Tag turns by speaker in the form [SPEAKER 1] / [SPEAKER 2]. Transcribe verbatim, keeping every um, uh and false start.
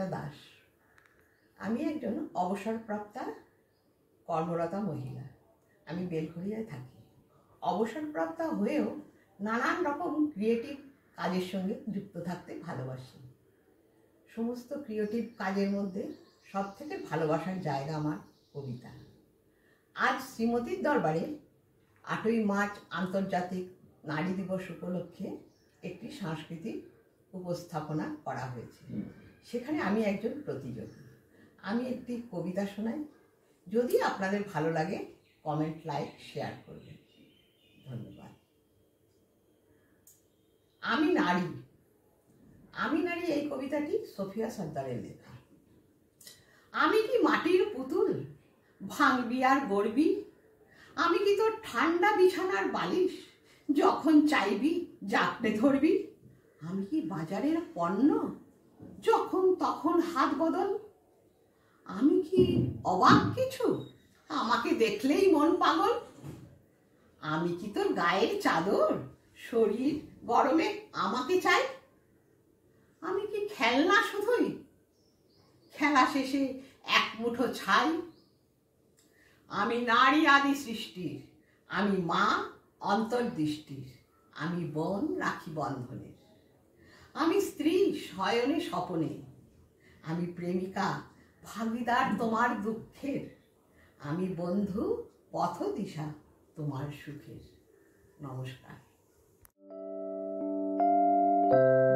[SPEAKER 1] দাস। আমি একজন অবসরপ্রাপ্তা কর্মরতা মহিলা। আমি বেলঘরিয়ায় থাকি। অবসরপ্রাপ্তা হয়েও নানান রকম ক্রিয়েটিভ কাজের সঙ্গে যুক্ত থাকতে ভালোবাসি। সমস্ত ক্রিয়েটিভ কাজের মধ্যে সব থেকে ভালোবাসার জায়গা আমার কবিতা। আজ শ্রীমতীর দরবারে আটই মার্চ আন্তর্জাতিক নারী দিবস উপলক্ষে একটি সাংস্কৃতিক উপস্থাপনা করা হয়েছে। সেখানে আমি একজন প্রতিযোগী। আমি একটি কবিতা শোনাই। যদি আপনাদের ভালো লাগে কমেন্ট, লাইক, শেয়ার করবেন। ধন্যবাদ। আমি নারী। আমি নারী এই কবিতাটি সোফিয়া সর্দারের লেখা। আমি কি মাটির পুতুল, ভাঙবি আর গড়বি? আমি কি তোর ঠান্ডা বিছানার বালিশ, যখন চাইবি জাপটে ধরবি? আমি কি বাজারের পণ্য, যখন তখন হাত বদল? আমি কি অবাক কিছু, আমাকে দেখলেই মন পাগল? আমি কি তোর গায়ের চাদর, শরীর গরমে আমাকে চাই? আমি কি খেলনা শুধুই, খেলা শেষে এক মুঠো ছাই? আমি নারী আদি সৃষ্টির, আমি মা অন্তর্দৃষ্টির, আমি বোন রাখি বন্ধনের, আমি স্ত্রী শয়নে স্বপনে, আমি প্রেমিকা ভাগিদার তোমার দুঃখের, আমি বন্ধু পথ দিশা তোমার সুখের। নমস্কার।